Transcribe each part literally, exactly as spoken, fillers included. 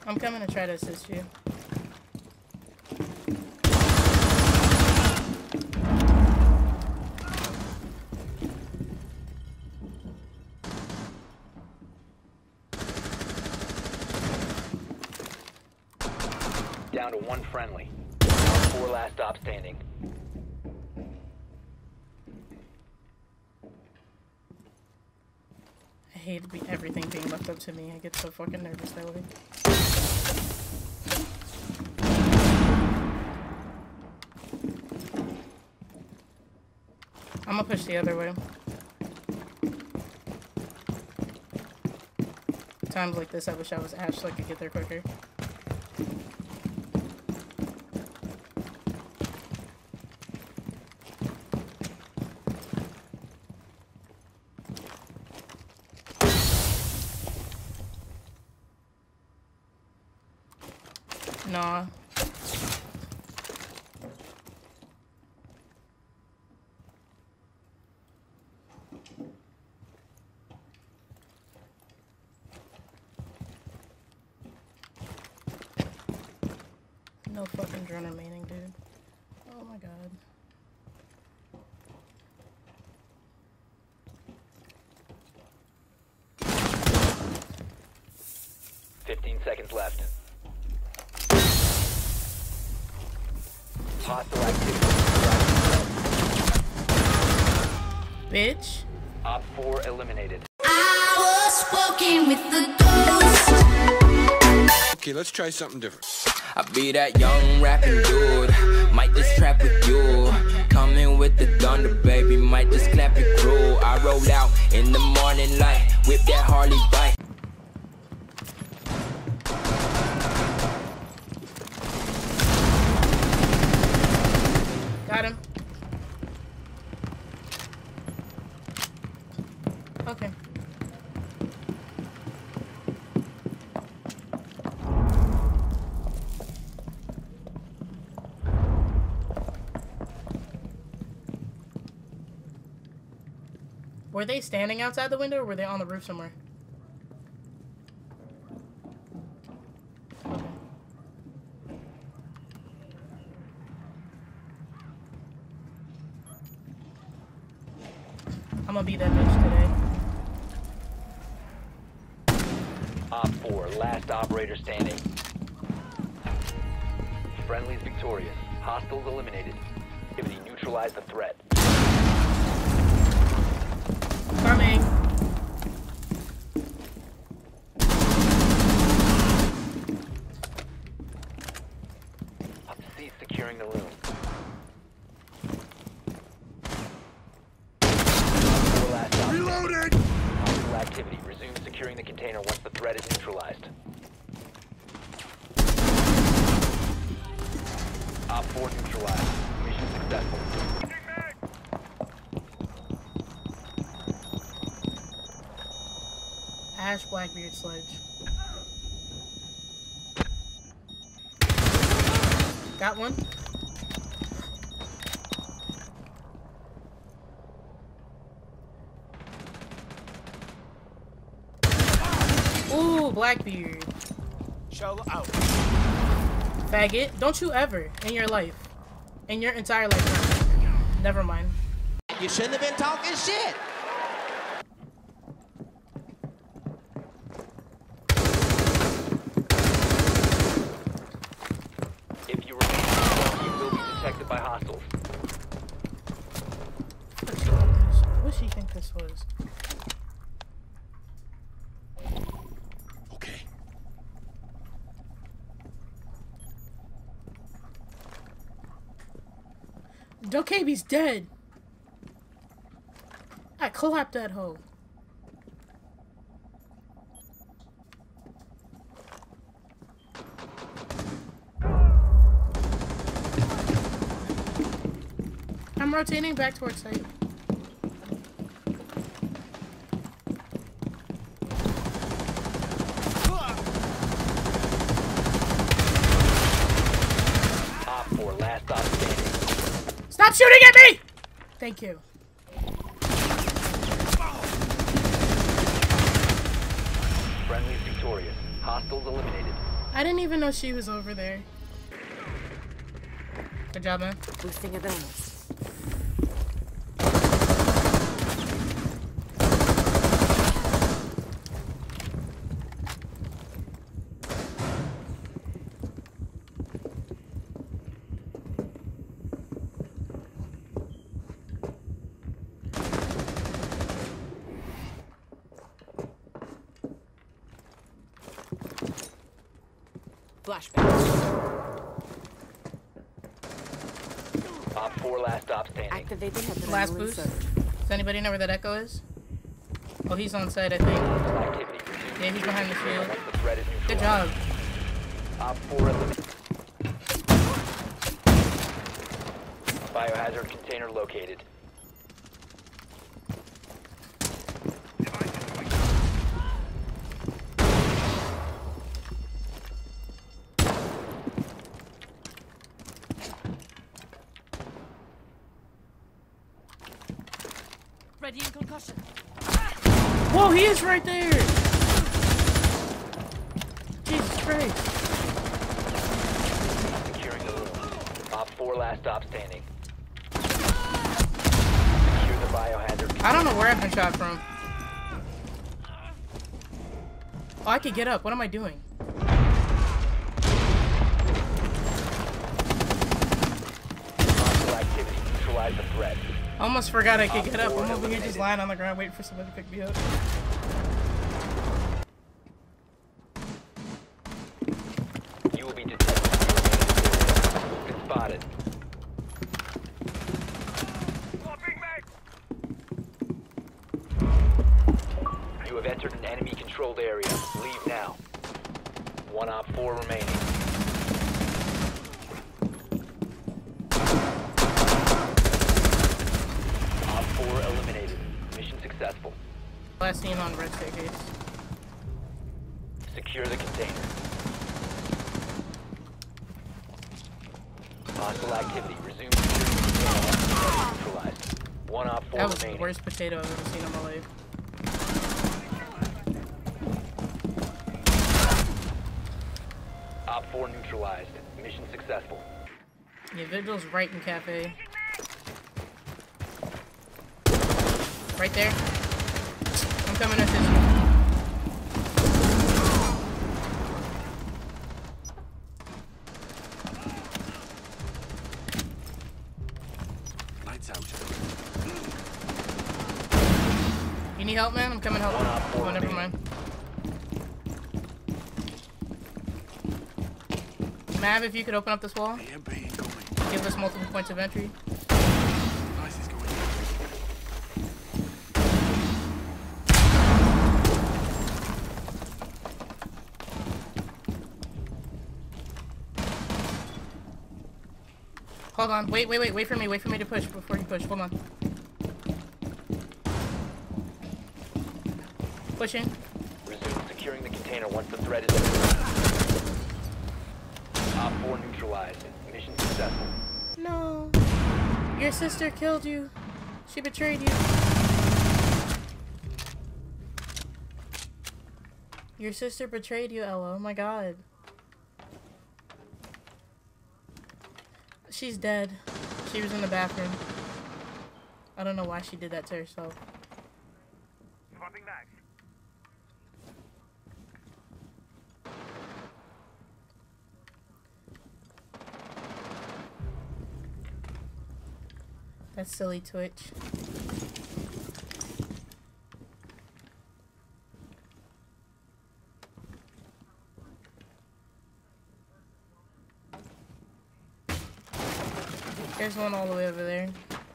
I'm coming to try to assist you. Down to one friendly. Four last stop standing. I hate be everything being left up to me. I get so fucking nervous that way. I'm gonna push the other way. Times like this, I wish I was Ash so I could get there quicker. Nah. No fucking drone remaining, dude. Oh my god. Fifteen seconds left. Hostile activity. Bitch. Op four eliminated. I was walking with the ghost. Okay, let's try something different. I be that young rapping dude, might just trap with you. Coming with the thunder, baby, might just clap it crew. I roll out in the morning light, whip that Harley bike. Got him. Okay. Were they standing outside the window or were they on the roof somewhere? Okay. I'm gonna be that bitch today. Op four, last operator standing. Friendly's victorious. Hostiles eliminated. Activity neutralize the threat. Coming. Cease securing the room. Four last stop. Reloaded! Hostile activity. Resume securing the container once the threat is neutralized. Op four neutralized. Mission successful. Ash Blackbeard Sledge. Got one. Ooh, Blackbeard. Show out. Faggot. Don't you ever in your life, in your entire life, never mind. You shouldn't have been talking shit. If you remain strong, you will be detected by hostiles. What she think this was? Okay. Dokebi's dead. I clapped that hoe. I'm rotating back towards site. Op four, last stop standing. Stop shooting at me! Thank you. Friendly's victorious. Hostiles eliminated. I didn't even know she was over there. Good job, man. Boosting adrenaline. Flashback. Op four last stop standing. Activating adrenaline Last boost. surge. Does anybody know where that echo is? Oh, he's on site, I think. Activity. Yeah, he's behind the shield. Once the threat is Good neutralized. job. Op four eliminated. Biohazard container located. Ready in concussion. Whoa, he is right there! Jesus Christ. Securing the room. Op four last stop standing. Secure the biohazard. I don't know where I've been shot from. Oh, I could get up. What am I doing? Hostile activity. Neutralize the threat. I almost forgot I could get up. I'm over here just lying on the ground waiting for somebody to pick me up. You will be detected. You've been spotted. You have entered an enemy-controlled area. Leave now. One op four remaining. Op four eliminated. Mission successful. Last seen on red staircase. Secure the container. Hostile activity. Resume security container. Neutralized. One op four That was the remaining. worst potato I've ever seen in my life. Op four neutralized. Mission successful. Yeah, Vigil's right in cafe. Right there. I'm coming at this one. Lights out. You need help, man? I'm coming help. One op four Oh, never remaining. mind. Mav, if you could open up this wall, A M P incoming. give us multiple points of entry. Nice is going. Hold on. Wait, wait, wait. Wait for me. Wait for me to push before you push. Hold on. Pushing. Resume securing the container once the threat is eliminated. Op four neutralized. Mission successful. No. Your sister killed you. She betrayed you. Your sister betrayed you, Ella. Oh my god. She's dead. She was in the bathroom. I don't know why she did that to herself. That's silly Twitch. There's one all the way over there.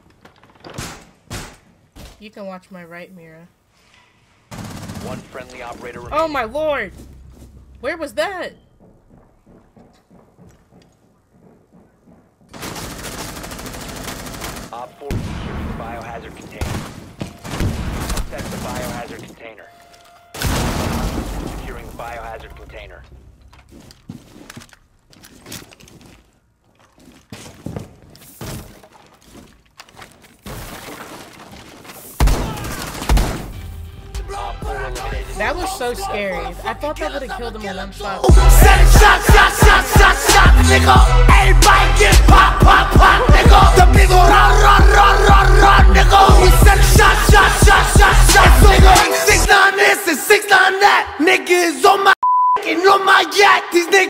You can watch my right mirror. One friendly operator remaining. Oh my lord! Where was that? Op four securing the biohazard container. Set the biohazard container. Securing the biohazard container. Op four eliminated. That was so scary. I thought that would have killed him in one shot. Set shot, shot, shot, shot, shot, nigga. Everybody get pop, pop, pop, nigga. The people run, run, run, run, run, nigga. We set shot, shot, shot, shot, shot, nigga. Six nine this and six nine that. Niggas on my and on my yacht.